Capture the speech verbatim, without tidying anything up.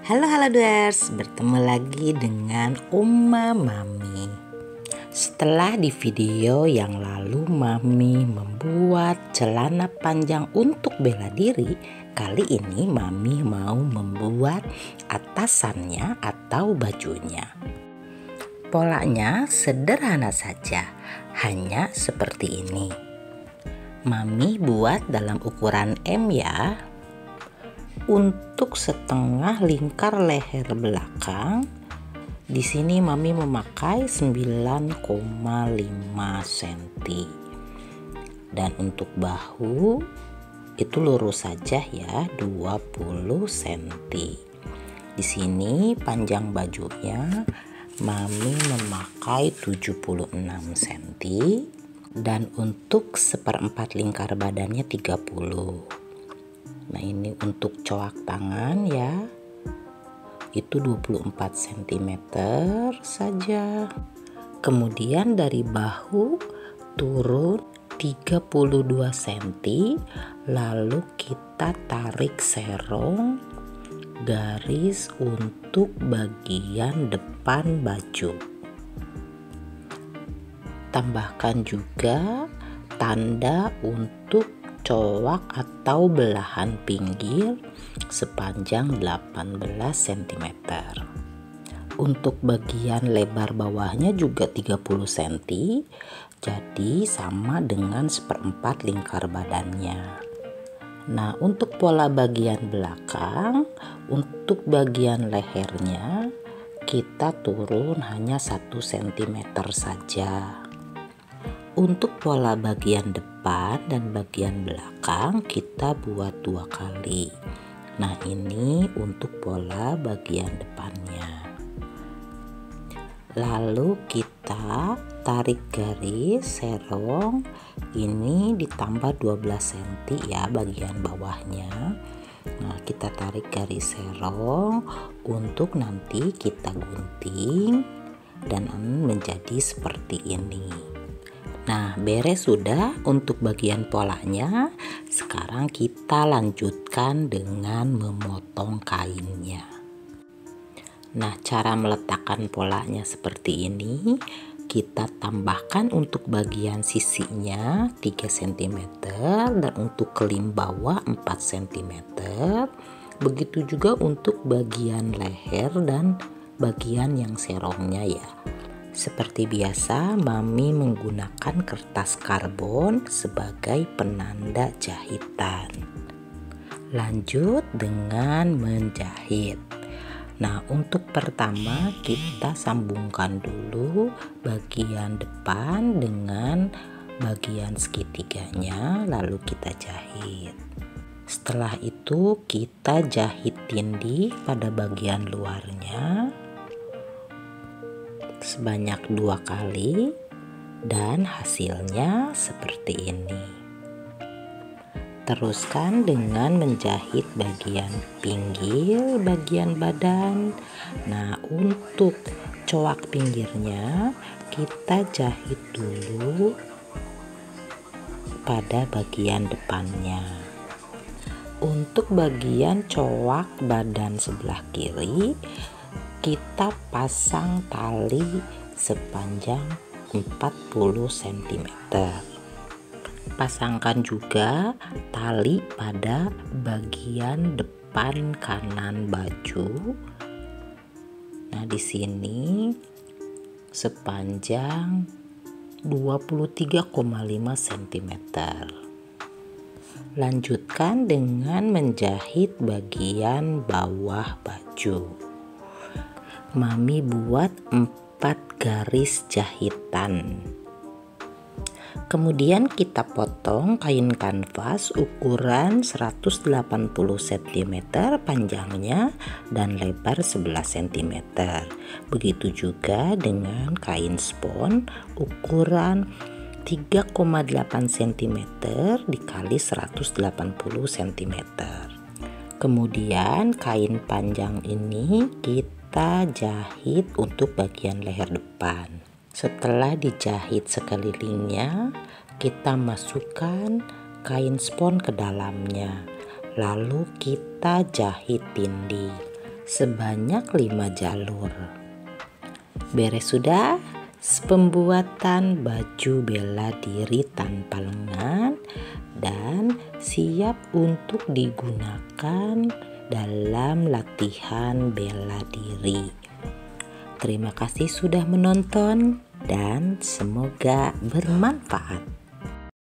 Halo halo Duers, bertemu lagi dengan Uma Mami. Setelah di video yang lalu Mami membuat celana panjang untuk bela diri, kali ini Mami mau membuat atasannya atau bajunya. Polanya sederhana saja, hanya seperti ini. Mami buat dalam ukuran M ya. Untuk setengah lingkar leher belakang, di sini Mami memakai sembilan koma lima sentimeter. Dan untuk bahu itu lurus saja ya, dua puluh sentimeter. Di sini panjang bajunya Mami memakai tujuh puluh enam sentimeter dan untuk seperempat lingkar badannya tiga puluh. Nah ini untuk coak tangan ya, itu dua puluh empat sentimeter saja. Kemudian dari bahu turun tiga puluh dua sentimeter, lalu kita tarik serong garis untuk bagian depan baju. Tambahkan juga tanda untuk coak atau belahan pinggir sepanjang delapan belas sentimeter. Untuk bagian lebar bawahnya juga tiga puluh sentimeter, jadi sama dengan seperempat lingkar badannya. Nah untuk pola bagian belakang, untuk bagian lehernya kita turun hanya satu sentimeter saja. Untuk pola bagian depan dan bagian belakang kita buat dua kali. Nah ini untuk pola bagian depannya. Lalu kita tarik garis serong, ini ditambah dua belas sentimeter ya bagian bawahnya. Nah kita tarik garis serong untuk nanti kita gunting dan menjadi seperti ini. Nah beres sudah untuk bagian polanya. Sekarang kita lanjutkan dengan memotong kainnya. Nah cara meletakkan polanya seperti ini. Kita tambahkan untuk bagian sisinya tiga sentimeter dan untuk kelim bawah empat sentimeter. Begitu juga untuk bagian leher dan bagian yang serongnya ya. Seperti biasa, Mami menggunakan kertas karbon sebagai penanda jahitan. Lanjut dengan menjahit. Nah, untuk pertama kita sambungkan dulu bagian depan dengan bagian segitiganya, lalu kita jahit. Setelah itu kita jahit tindih pada bagian luarnya sebanyak dua kali dan hasilnya seperti ini. Teruskan dengan menjahit bagian pinggir bagian badan. Nah untuk coak pinggirnya kita jahit dulu pada bagian depannya. Untuk bagian coak badan sebelah kiri kita pasang tali sepanjang empat puluh sentimeter. Pasangkan juga tali pada bagian depan kanan baju. Nah, di sini sepanjang dua puluh tiga koma lima sentimeter. Lanjutkan dengan menjahit bagian bawah baju. Mami buat empat garis jahitan. Kemudian kita potong kain kanvas ukuran seratus delapan puluh sentimeter panjangnya dan lebar sebelas sentimeter. Begitu juga dengan kain spon ukuran tiga koma delapan sentimeter dikali seratus delapan puluh sentimeter. Kemudian kain panjang ini kita kita jahit untuk bagian leher depan. Setelah dijahit sekelilingnya, kita masukkan kain spon ke dalamnya. Lalu kita jahit tindih. sebanyak lima jalur. Beres sudah pembuatan baju bela diri tanpa lengan dan siap untuk digunakan dalam latihan bela diri. Terima kasih sudah menonton dan semoga bermanfaat.